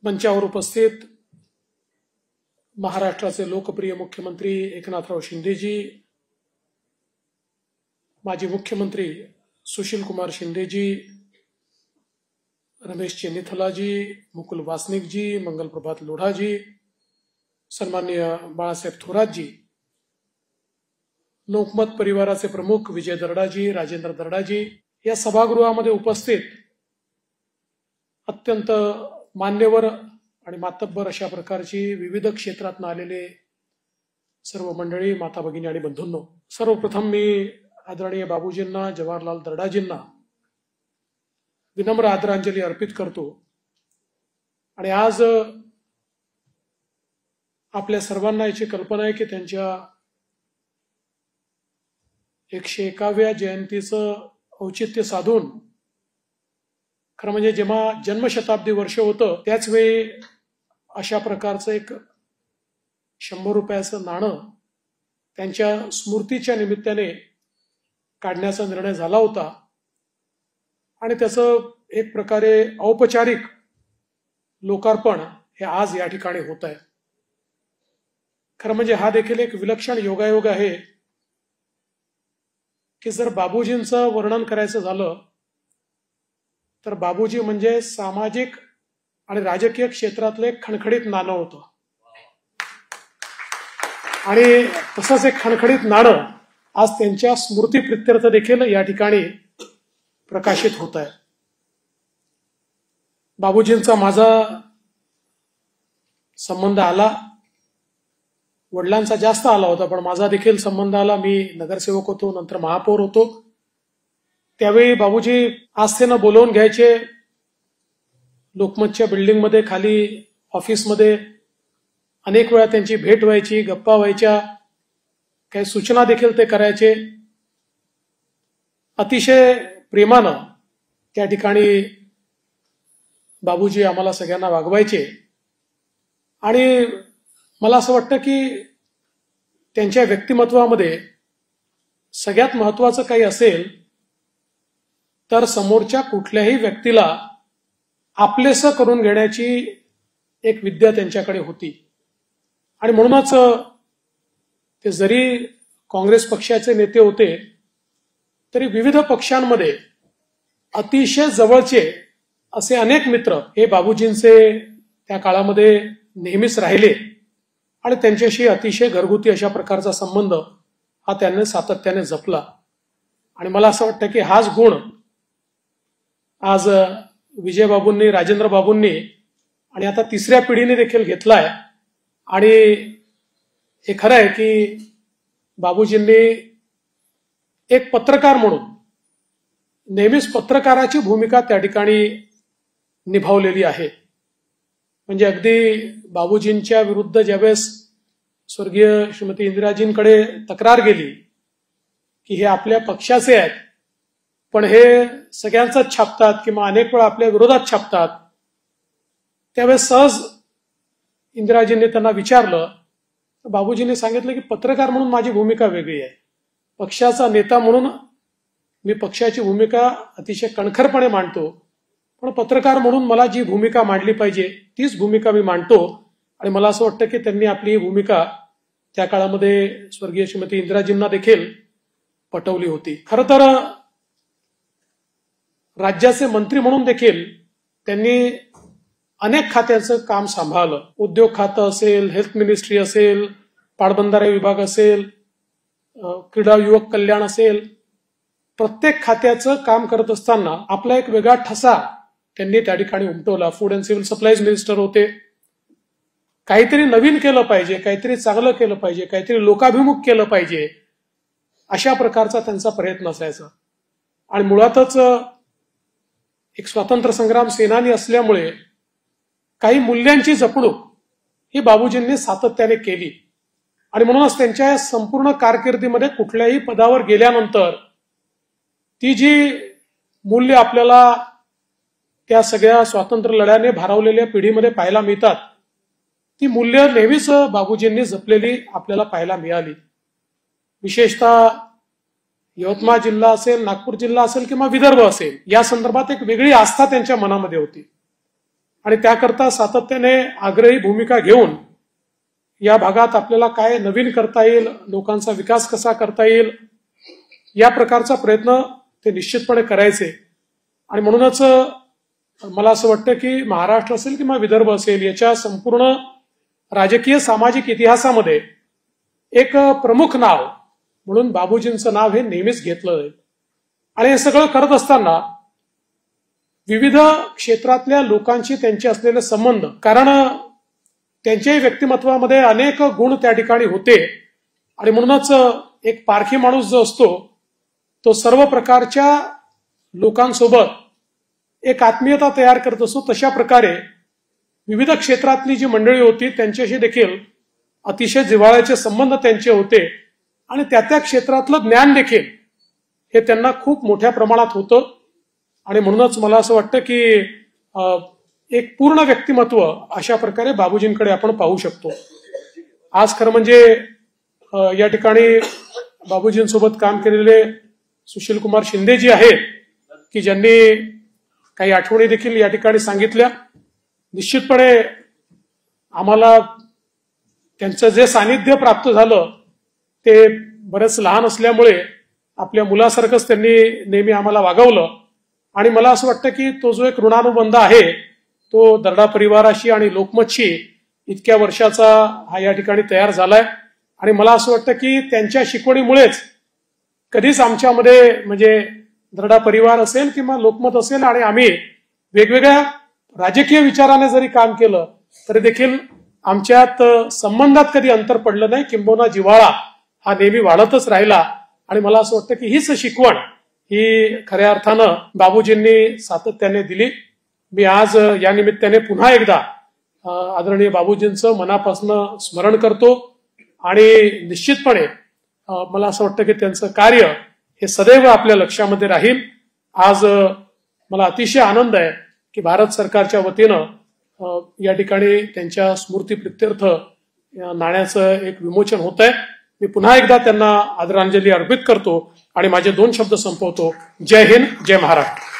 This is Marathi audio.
मंचावर उपस्थित महाराष्ट्राचे लोकप्रिय मुख्यमंत्री एकनाथराव शिंदेजी, माजी मुख्यमंत्री सुशीलकुमार शिंदेजी, रमेश चेन्नीथलाजी, मुकुल वासनिकजी, मंगल प्रभात लोढाजी, सन्माननीय बाळासाहेब थोरातजी, लोकमत परिवाराचे प्रमुख विजय दर्डाजी, राजेंद्र दर्डाजी, या सभागृहामध्ये उपस्थित अत्यंत मान्यवर आणि मातब्बर अशा प्रकारची विविध क्षेत्रातून आलेले सर्व मंडळी, माता भगिनी आणि बंधूंनो, सर्वप्रथम मी आदरणीय बाबूजींना, जवाहरलाल दर्डाजींना विनम्र आदरांजली अर्पित करतो। आणि आज आपल्या सर्वांना याची कल्पना आहे की त्यांच्या 101व्या जयंतीचं औचित्य साधून, खरं म्हणजे जेव्हा जन्मशताब्दी वर्ष होतं त्याच वेळी अशा प्रकारचं एक 100 रुपयाचं नाणं त्यांच्या स्मृतीच्या निमित्ताने काढण्याचा निर्णय झाला होता आणि त्याचं एक प्रकारे औपचारिक लोकार्पण हे आज या ठिकाणी होत आहे। खरं म्हणजे हा देखील एक विलक्षण योगायोग आहे की जर बाबूजींचं वर्णन करायचं झालं तर बाबूजी म्हणजे सामाजिक आणि राजकीय क्षेत्रातलं एक खणखणीत नाणं होतं आणि तसंच एक खणखणीत नाणं आज त्यांच्या स्मृती प्रित्यर्थ देखील या ठिकाणी प्रकाशित होत आहे। बाबूजींचा माझा संबंध आला, वडिलांचा जास्त आला होता, पण माझा देखील संबंध आला। मी नगरसेवक होतो, नंतर महापौर होतो। त्यावेळी बाबूजी आस्थेनं बोलवून घ्यायचे, लोकमतच्या बिल्डिंगमध्ये खाली ऑफिसमध्ये अनेक वेळा त्यांची भेट व्हायची, गप्पा व्हायच्या, काही सूचना देखील ते करायचे। अतिशय प्रेमानं त्या ठिकाणी बाबूजी आम्हाला सगळ्यांना वागवायचे आणि मला असं वाटतं की त्यांच्या व्यक्तिमत्वामध्ये सगळ्यात महत्वाचं काही असेल तर समोरच्या कुठल्याही व्यक्तीला आपलेसं करून घेण्याची एक विद्या त्यांच्याकडे होती। आणि म्हणूनच ते जरी काँग्रेस पक्षाचे नेते होते तरी विविध पक्षांमध्ये अतिशय जवळचे असे अनेक मित्र हे बाबूजींचे त्या काळामध्ये नेहमीच राहिले आणि त्यांच्याशी अतिशय घरगुती अशा प्रकारचा संबंध हा त्यांनी सातत्याने जपला। आणि मला असं वाटतं की हाच गुण आज विजयबाबूंनी, राजेंद्र बाबूंनी आणि आता तिसऱ्या पिढीने देखील घेतलाय। आणि हे खरं आहे की बाबूजींनी एक पत्रकार म्हणून नेहमीच पत्रकाराची भूमिका त्या ठिकाणी निभावलेली आहे। म्हणजे अगदी बाबूजींच्या विरुद्ध ज्यावेळेस स्वर्गीय श्रीमती इंदिराजींकडे तक्रार गेली की हे आपल्या पक्षाचे आहेत पण हे सगळ्यांचाच छापतात किंवा अनेक वेळा आपल्या विरोधात छापतात, त्यावेळेस सहज इंदिराजींनी त्यांना विचारलं, बाबूजींनी सांगितलं की पत्रकार म्हणून माझी भूमिका वेगळी आहे, पक्षाचा नेता म्हणून मी पक्षाची भूमिका अतिशय कणखरपणे मांडतो, पण पत्रकार म्हणून मला जी भूमिका मांडली पाहिजे तीच भूमिका मी मांडतो। आणि मला असं वाटतं की त्यांनी आपली भूमिका त्या काळामध्ये स्वर्गीय श्रीमती इंदिराजींना देखील पटवली होती। खरं तर राज्याचे मंत्री म्हणून देखील त्यांनी अनेक खात्याचं काम सांभाळलं। उद्योग खातं असेल, हेल्थ मिनिस्ट्री असेल, पाटबंधारे विभाग असेल, क्रीडा युवक कल्याण असेल, प्रत्येक खात्याचं काम करत असताना आपला एक वेगळा ठसा त्यांनी त्या ठिकाणी उमटवला। Food and civil supplies minister होते। काहीतरी नवीन केलं पाहिजे, काहीतरी चांगलं केलं पाहिजे, काहीतरी लोकाभिमुख केलं पाहिजे, अशा प्रकारचा त्यांचा प्रयत्न असायचा। आणि मुळातच एक स्वातंत्र्य संग्राम सेनानी असल्यामुळे काही मूल्यांची जपणूक ही बाबूजींनी सातत्याने केली। आणि म्हणूनच त्यांच्या संपूर्ण कारकिर्दीमध्ये कुठल्याही पदावर गेल्यानंतर ती जी मूल्य आपल्याला त्या सगळ्या स्वातंत्र्य लढ्याने भारावलेल्या पिढीमध्ये पाहायला मिळतात, ती मूल्य नेहमीच बाबूजींनी जपलेली आपल्याला पाहायला मिळाली। विशेषतः यवतमाळ जिल्हा असेल, नागपूर जिल्हा असेल किंवा विदर्भ असेल, या संदर्भात एक वेगळी आस्था त्यांच्या मनामध्ये होती। आणि त्याकरता सातत्याने आग्रही भूमिका घेऊन या भागात आपल्याला काय नवीन करता येईल, लोकांचा विकास कसा करता येईल, या प्रकारचा प्रयत्न ते निश्चितपणे करायचे. आणि म्हणूनच मला असं वाटतं की महाराष्ट्र असेल किंवा विदर्भ असेल याच्या संपूर्ण राजकीय सामाजिक इतिहासामध्ये एक प्रमुख नाव म्हणून बाबूजींचं नाव हे नेहमीच घेतलं जाईल. आणि हे सगळं करत असताना विविध क्षेत्रातल्या लोकांशी त्यांचे असलेले संबंध, कारण त्यांच्याही व्यक्तिमत्वामध्ये अनेक गुण त्या ठिकाणी होते. आणि म्हणूनच एक पारखी माणूस जो असतो तो सर्व प्रकारच्या लोकांसोबत एक आत्मीयता तयार करत असतो. तशा प्रकारे विविध क्षेत्रातली जी मंडळी होती त्यांच्याशी देखील अतिशय जिव्हाळ्याचे संबंध त्यांचे होते. आणि त्या क्षेत्रातलं ज्ञान देखील हे त्यांना खूप मोठ्या प्रमाणात होतं. आणि म्हणूनच मला असं वाटतं की एक पूर्ण व्यक्तिमत्व अशा प्रकारे बाबूजींकडे आपण पाहू शकतो. आज खरं म्हणजे या ठिकाणी बाबूजींसोबत काम केलेले सुशील कुमार शिंदे जी आहेत की ज्यांनी काही आठवणी देखील या ठिकाणी सांगितल्या. निश्चितपणे आम्हाला त्यांचं जे सानिध्य प्राप्त झालं ते बरेच लहान असल्यामुळे आपल्या मुलासारखंच त्यांनी नेहमी आम्हाला वागवलं. आणि मला असं वाटतं की तो जो एक ऋणानुबंध आहे तो दर्डा परिवाराशी आणि लोकमतशी इतक्या वर्षाचा हा या ठिकाणी तयार झालाय. आणि मला असं वाटतं की त्यांच्या शिकवणीमुळेच कधीच आमच्यामध्ये म्हणजे दर्डा परिवार असेल किंवा लोकमत असेल आणि आम्ही वेगवेगळ्या राजकीय विचाराने जरी काम केलं तरी देखील आमच्यात संबंधात कधी अंतर पडलं नाही, किंबहुना जिव्हाळा हा नेहमी वाढतच राहिला. आणि मला असं वाटतं की हीच शिकवण ही खऱ्या अर्थानं बाबूजींनी सातत्याने दिली. मी आज या निमित्ताने पुन्हा एकदा आदरणीय बाबूजींचं मनापासून स्मरण करतो. आणि निश्चितपणे मला असं वाटतं की त्यांचं कार्य हे सदैव आपल्या लक्षामध्ये राहील. आज मला अतिशय आनंद आहे की भारत सरकारच्या वतीनं या ठिकाणी त्यांच्या स्मृतीप्रित्यर्थ नाण्याचं एक विमोचन होत आहे. मी पुन्हा एकदा त्यांना आदरांजली अर्पित करतो आणि माझे 2 शब्द संपवतो. जय हिंद, जय महाराष्ट्र.